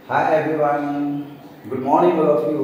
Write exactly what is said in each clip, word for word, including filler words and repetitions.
Hi everyone, good morning all of you.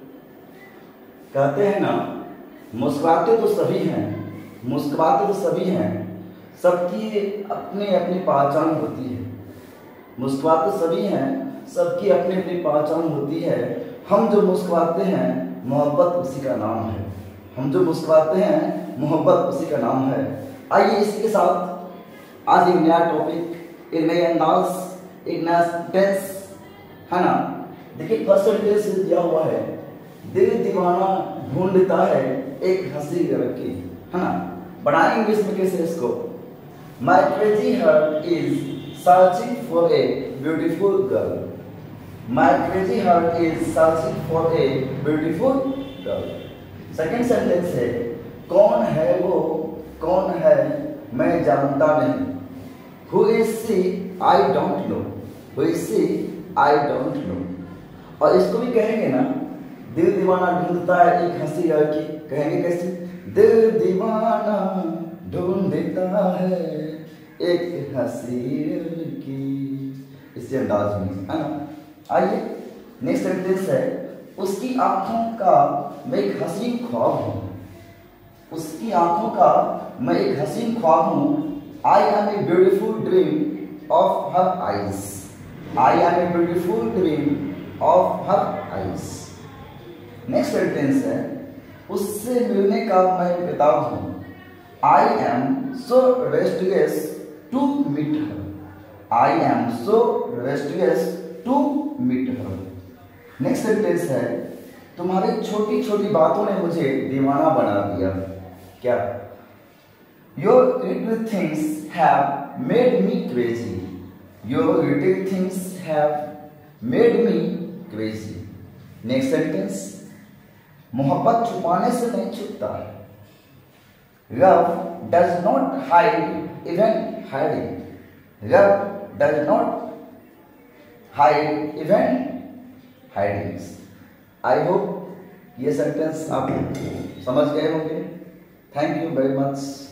कहते हैं ना, मुस्कुराते तो सभी हैं, मुस्कुराते तो सभी हैं, सबकी अपनी अपनी पहचान होती है। मुस्कुराते सभी हैं, सबकी अपनी अपनी पहचान होती है। हम जो मुस्कुराते हैं, मोहब्बत उसी का नाम है। हम जो मुस्कुराते हैं, मोहब्बत उसी का नाम है। आइए इसी के साथ आज एक नया टॉपिक, एक नए अंदाज, एक नया सेंटेंस है ना। देखिए फर्स्ट सेंटेंस दिया हुआ है, दिल दीवाना ढूंढता है एक हंसी लड़की, है ना। बनाएंगे इंग्लिश में कैसे इसको। My crazy heart is searching for a beautiful girl. My crazy heart is searching for a beautiful girl. Second sentence है, कौन है वो, कौन है मैं जानता नहीं। Who is she I don't know. Who is she I don't know. और इसको भी कहेंगे ना, दिल दीवाना ढूंढता है एक हंसी लड़की। कहेंगे कैसे, दिल दीवाना ढूंढता है एक हंसी लड़की, इसी अंदाज में, है ना। आइए नेक्स्ट सेंटेंस है, उसकी आंखों का मैं एक हसीन ख्वाब हूँ। उसकी आंखों का मैं एक हसीन ख्वाब हूँ। I am a beautiful dream of her eyes. I am a beautiful dream of her eyes. Next sentence है, उससे मिलने का मैं बेताब हूँ। I am so restless to meet her. I am so restless to meet her. Next sentence है, तुम्हारी छोटी छोटी बातों ने मुझे दीवाना बना दिया। क्या? Your little things have made me crazy. Your little things have made me crazy. Next sentence, मोहब्बत छुपाने से नहीं छुपता। Love does not hide even hiding. Love does not hide even hiding. I hope ये सेंटेंस आप समझ गए होंगे। Thank you very much.